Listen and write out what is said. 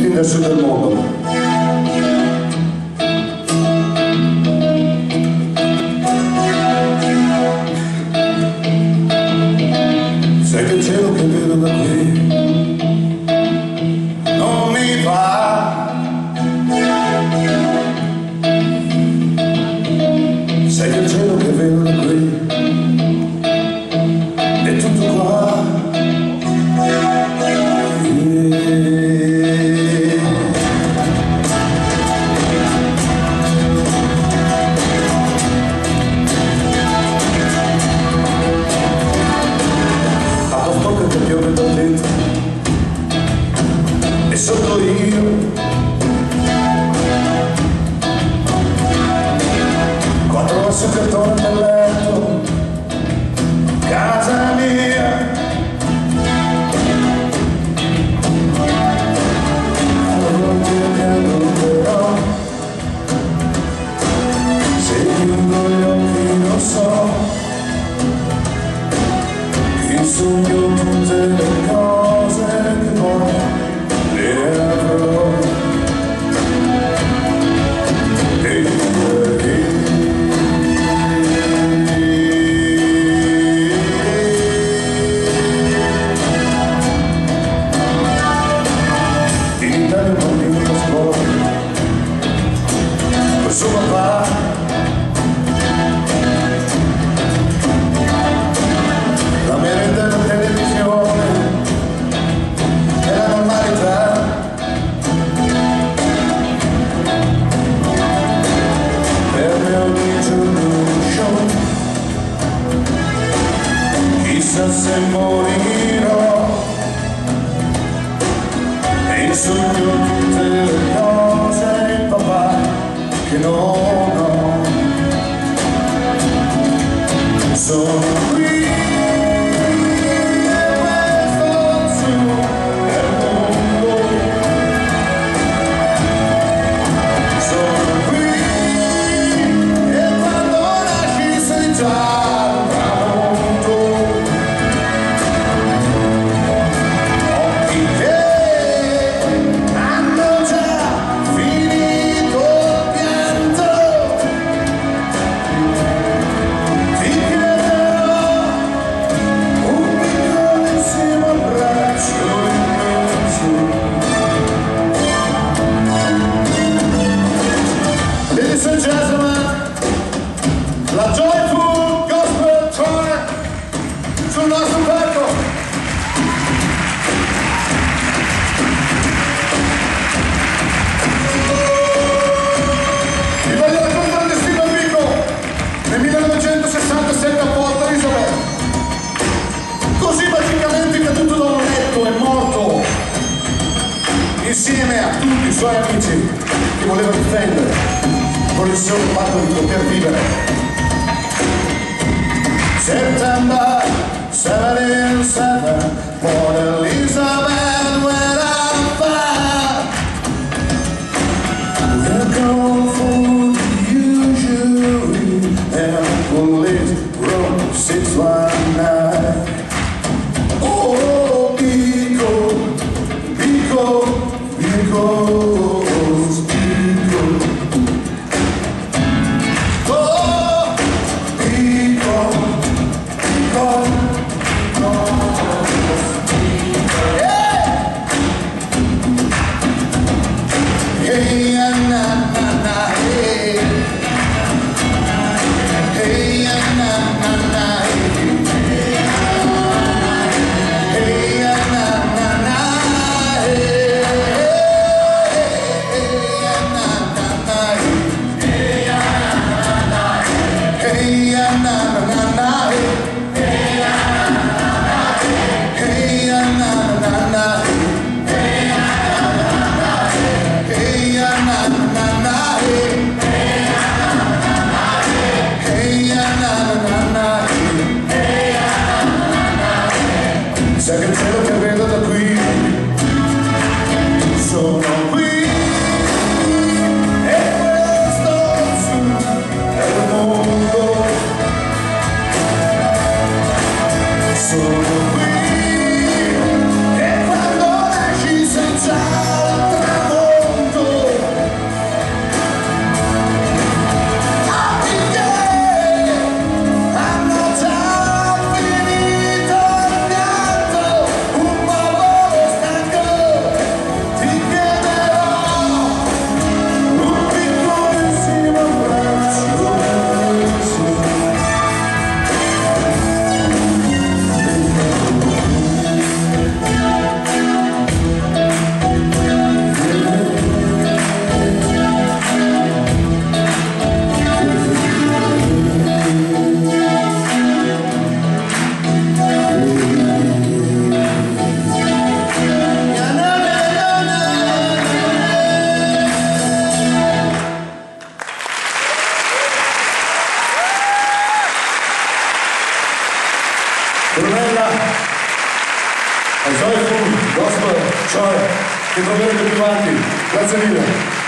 fin del sud del mondo. Sai che il cielo che vedo da qui non mi va, sai che il cielo che vedo da qui è tutto qua. E sotto io quattro ossa cartone nel letto, casa mia. A volte però se chiudo gli occhi lo so, il sogno tutte le cose che voglio le avrò. In Italia un bambino da scuola, col suo papà, la merenda della televisione è la normalità. Per me ogni giorno è un show, chissà se morirò, e il sogno tutte le cose, il papà che non ho. Sono qui. Ladies and gentlemen, la Joyful Gospel Tour sul nostro palco. Vi voglio raccontare di Steve Biko nel 1967 a Port Elizabeth, così magicamente caduto da un letto e morto insieme a tutti i suoi amici che volevano difendere con il solo fatto di poter vivere. September 77, Port Elizabeth went on fire. We're going for the usual, and police road 619. Oh, Biko, Biko, Biko. vedrete più avanti. Grazie mille.